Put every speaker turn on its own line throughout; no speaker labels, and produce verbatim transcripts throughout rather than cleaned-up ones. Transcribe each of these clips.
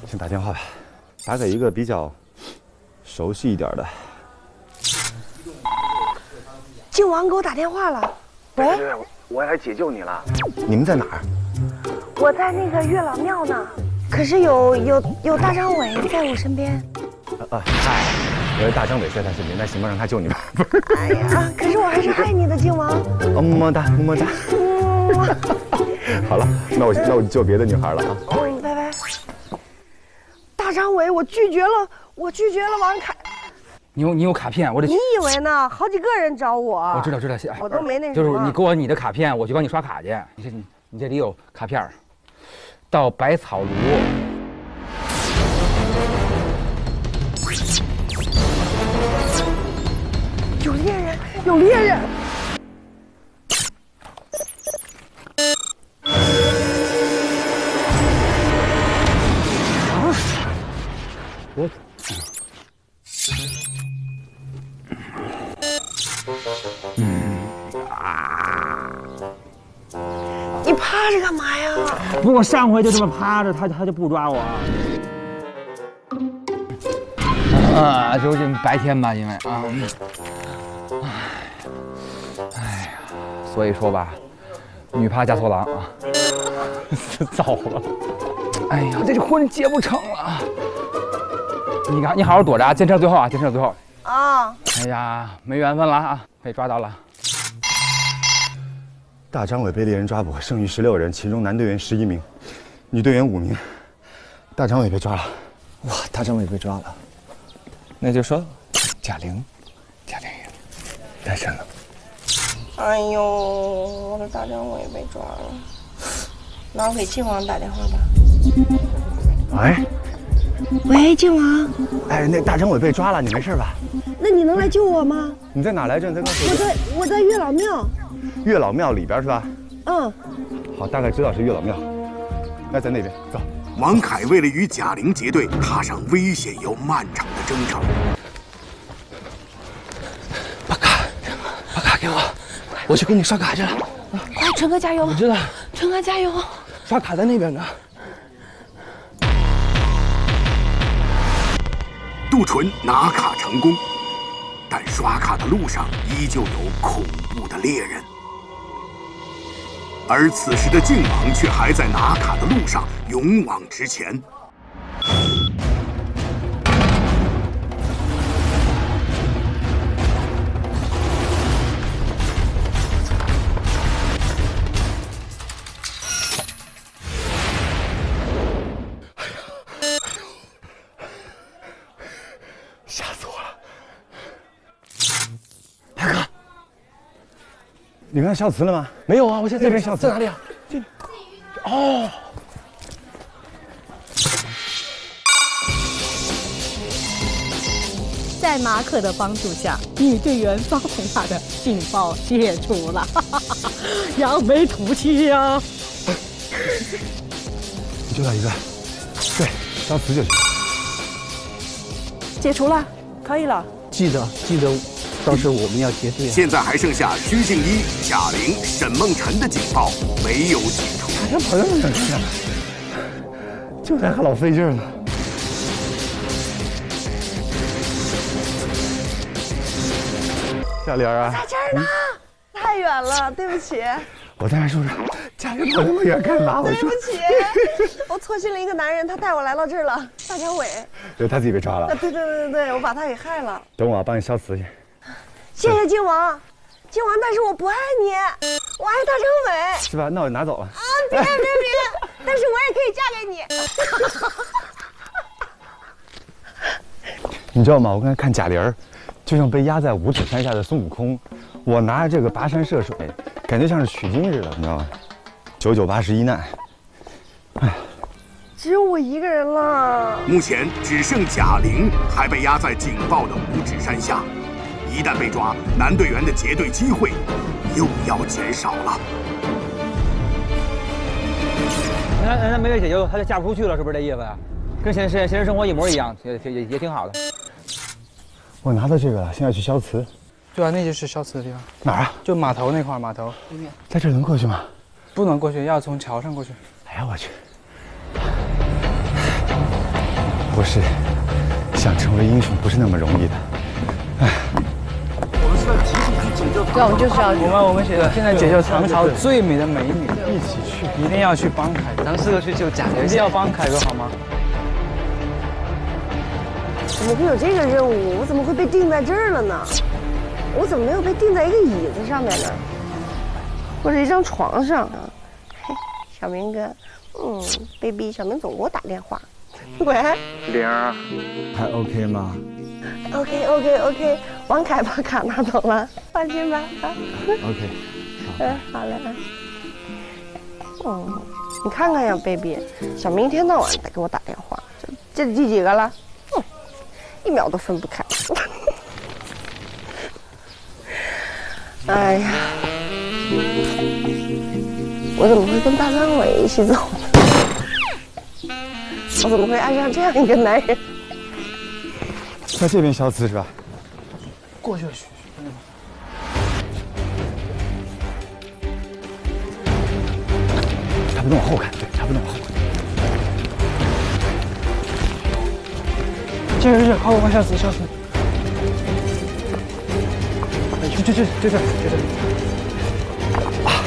先打电话吧，打给一个比较熟悉一点的。
靖王给我打电话了，喂，
对对，我来解救你了。你们在哪儿？
我在那个月老庙呢，可是有有有大张伟在我身边。
啊啊，嗨，我是大张伟在他身边，那行吧，让他救你吧。
哎呀，可是我还是爱你的，靖王。
哦，么么哒，么么哒。
嗯。
好了，那我那我救别的女孩了啊。
嗯，拜拜。大张伟，我拒绝了，我拒绝了王凯。
你有你有卡片，我得。
你以为呢？好几个人找我。
我知道知道，
我都没那什么。
就是你给我你的卡片，我去帮你刷卡去。你这你你这里有卡片。到百草炉。
有猎人，有猎人。
啊！我。嗯啊！
你趴着干嘛呀？
不，我上回就这么趴着，他他就不抓我。啊，就是白天吧，因为啊，哎呀，所以说吧，女怕嫁错郎啊，糟了！哎呀，这婚结不成了。你看，你好好躲着啊，坚持到最后啊，坚持到最后。啊！哎呀，没缘分了啊，被抓到了。
大张伟被猎人抓捕，剩余十六人，其中男队员十一名，女队员五名。大张伟被抓了。
哇，大张伟被抓了，那就说贾玲，贾玲也单身了。
哎呦，我的大张伟被抓了，那我给靖王打电话吧。
喂，
喂，靖王。
哎，那大张伟被抓了，你没事吧？
那你能来救我吗？
你在哪来着？你再告诉我。
我在我在月老庙。
月老庙里边是吧？
嗯。
好，大概知道是月老庙。那在那边走。
王凯为了与贾玲结对，踏上危险又漫长的征程。
把卡，把卡给我，我去给你刷卡去了。
快，纯哥加油！
我知道，
纯哥加油！
刷卡在那边呢。
杜淳拿卡成功，但刷卡的路上依旧有恐怖的猎人。而此时的靖王却还在拿卡的路上勇往直前。
吓死我了！
大哥，
你看到孝慈了吗？
没有啊，我现在
这边孝慈
在哪里啊？这，哦。
在马可的帮助下，女队员方红塔的劲爆解除了，扬眉吐气呀！
你救到一个，对，孝慈就行。
解除了，可以了。
记得记得，到时候我们要结对。
现在还剩下鞠婧祎、贾玲、沈梦辰的警报没有解除。
这朋友们去了，救咱还老费劲呢。小玲啊，
在这儿呢，太远了，对不起。
我在那说着，贾玲跑那么远干嘛？我
对
说
不起，我错信了一个男人，他带我来到这儿了。大张伟。
对，他自己被抓了。
啊，对对对对对，我把他给害了。
等我帮你消磁去。
谢谢靖王，靖王，但是我不爱你，我爱大张伟。
是吧？那我拿走了。
啊，别别别！但是我也可以嫁给
你。你知道吗？我刚才看贾玲儿，就像被压在五指山下的孙悟空。我拿着这个跋山涉水，感觉像是取经似的，你知道吗？九九八十一难。哎，
只有我一个人了。
目前只剩贾玲还被压在警报的五指山下，一旦被抓，男队员的结队机会又要减少了。
你看人家没被解救，他就嫁不出去了，是不是这意思呀？跟现现现实生活一模一样，也也也挺好的。
我拿到这个了，现在去消磁。
对啊，那就是消磁的地方。
哪儿啊？
就码头那块码头对面。
在这能过去吗？
不能过去，要从桥上过去。
哎呀，我去！ 不是，想成为英雄不是那么容易的。哎，
对，我们就是要
我们我们现现在解救唐朝最美的美女，一起去，一定要去帮凯哥。咱们四个去救贾玲，一定要帮凯哥好吗？
怎么会有这个任务？我怎么会被定在这儿了呢？我怎么没有被定在一个椅子上面呢？或者一张床上啊？嘿，小明哥，嗯 ，baby， 小明总给我打电话。喂，
玲儿，
还 OK 吗
？OK OK OK， 王凯把卡拿走了，放心吧啊。
？OK。
嗯，好嘞。哦，你看看呀 ，baby， 小明一天到晚在给我打电话，这这第几个了？嗯，一秒都分不开。哎呀，我怎么会跟大张伟一起走呢？我怎么会爱上这样一个男人？
在这边消磁是吧？
过去了，去。
差不多往后看，对，差不多往后看。
这这这，好，往下死，下死。就就就就这，就这。啊！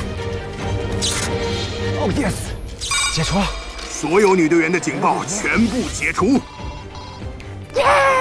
哦 yes， 解除了。
所有女队员的警报全部解除。
耶！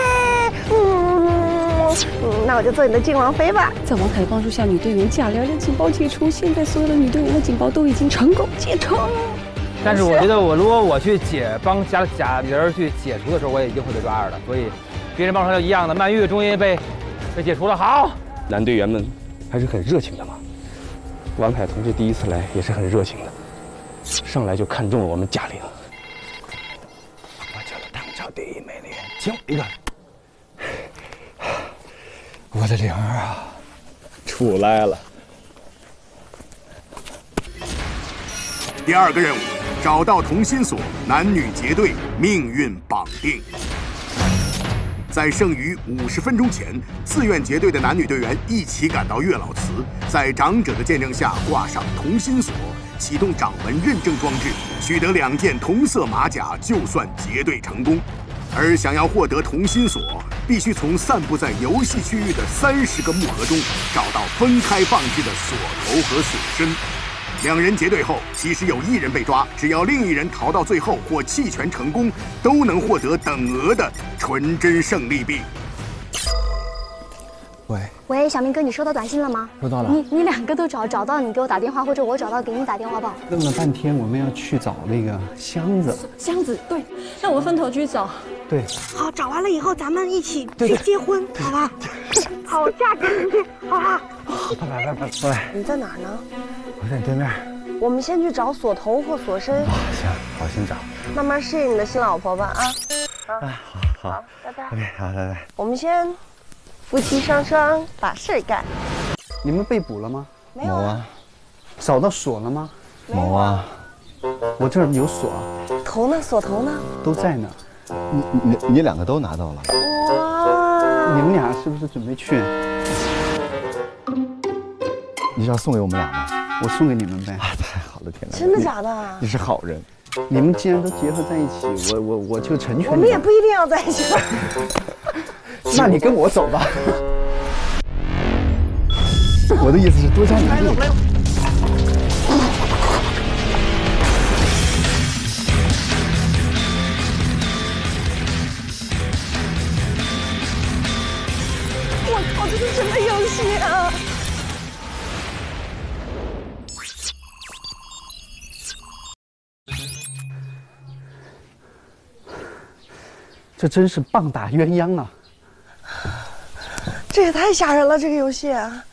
嗯，那我就做你的靖王妃吧。
在王凯的帮助下，女队员贾玲的警报解除。现在所有的女队员的警报都已经成功解除了。
但是我觉得，我如果我去解帮贾贾玲去解除的时候，我也一定会被抓着的。所以，别人帮他一样的，曼玉终于被被解除了。好，
男队员们还是很热情的嘛。王凯同志第一次来也是很热情的，上来就看中了我们贾玲。
我叫了唐朝第一美女，亲我一个。我的玲儿啊，
出来了。
第二个任务，找到同心锁，男女结对，命运绑定。在剩余五十分钟前，自愿结对的男女队员一起赶到月老祠，在长者的见证下挂上同心锁，启动掌纹认证装置，取得两件同色马甲，就算结对成功。而想要获得同心锁，必须从散布在游戏区域的三十个木盒中找到分开放置的锁头和锁身。两人结对后，即使有一人被抓，只要另一人逃到最后或弃权成功，都能获得等额的纯真胜利币。
喂
喂，小明哥，你收到短信了吗？
收到了。
你你两个都找找到，你给我打电话，或者我找到给你打电话吧。
问了半天，我们要去找那个箱子。
箱子，对，那我分头去找。
对。
好，找完了以后咱们一起去结婚，好吧？好，嫁给你，好吧？
拜拜拜拜拜拜。
你在哪儿呢？
我在你对面。
我们先去找锁头或锁身。
行，好，先找。
慢慢适应你的新老婆吧，啊。
啊，好，好，
拜拜。
OK， 好，拜拜。
我们先夫妻双双把事儿干。
你们被捕了吗？
没有啊。
找到锁了吗？
某啊。
我这儿有锁。
头呢？锁头呢？
都在呢。
你你你两个都拿到了。
哇！
你们俩是不是准备去？
你是要送给我们俩吗？
我送给你们呗。
啊，太好了，天哪！
真的假的？
你是好人。
你们既然都结合在一起，我我我就成全你。
我们也不一定要在一起。
那你跟我走吧。
我的意思是多加努力。
我靠，这是什么游戏啊？
这真是棒打鸳鸯啊！
这也太吓人了，这个游戏啊！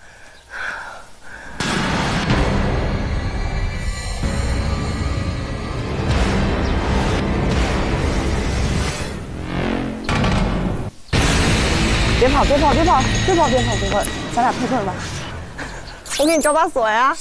别跑，别跑，别跑，别跑，别跑，别跑，咱俩配对吧。我给你找把锁呀。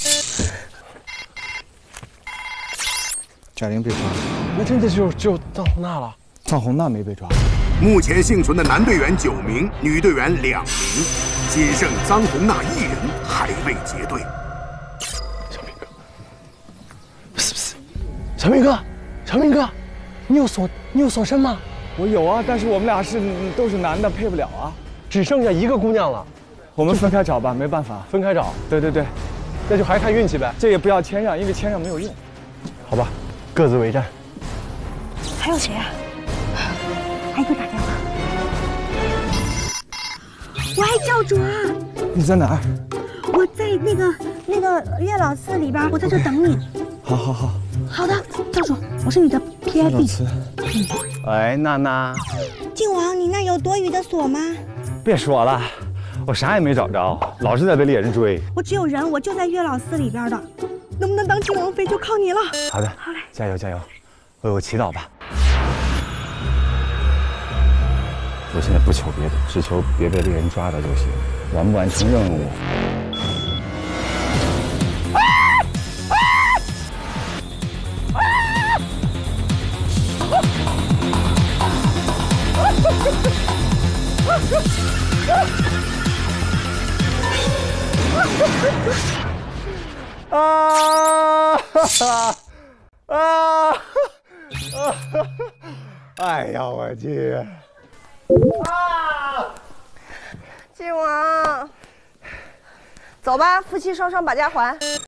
贾玲被抓了，
那真的就就到那了。
赵红娜没被抓。
目前幸存的男队员九名，女队员两名，仅剩臧红娜一人还未结队。
小明哥，不是不是，小明哥，小明哥，你有锁你有锁身吗？
我有啊，但是我们俩是都是男的，配不了啊。
只剩下一个姑娘了，
我们分开找吧，没办法。
分开找。
对对对，
那就还看运气呗。
这也不要谦让，因为谦让没有用。
好吧，各自为战。
还有谁啊？还给我打电话。喂，教主啊！
你在哪儿？
我在那个那个月老寺里边，我在这等你。
好好好。
好的，教主，我是你的 P I B。
哎，娜娜，
靖王，你那有多余的锁吗？
别说了，我啥也没找着，老是在被猎人追。
我只有人，我就在月老寺里边的，能不能当靖王妃就靠你了。
好的，
好嘞，
加油加油，为我祈祷吧。我现在不求别的，只求别被猎人抓到就行。完不完成任务？啊！哈哈！啊！哎呀，我去！
啊！靖王，走吧，夫妻双双把家还。